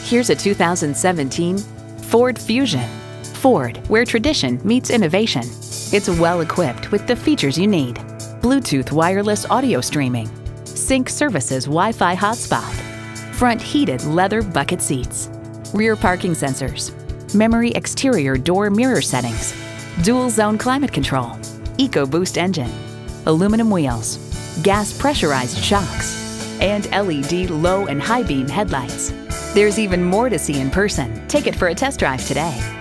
Here's a 2017 Ford Fusion. Ford, where tradition meets innovation. It's well equipped with the features you need. Bluetooth wireless audio streaming, Sync Services Wi-Fi hotspot, front heated leather bucket seats, rear parking sensors, memory exterior door mirror settings, dual zone climate control, EcoBoost engine, aluminum wheels, gas pressurized shocks, and LED low and high beam headlights. There's even more to see in person. Take it for a test drive today.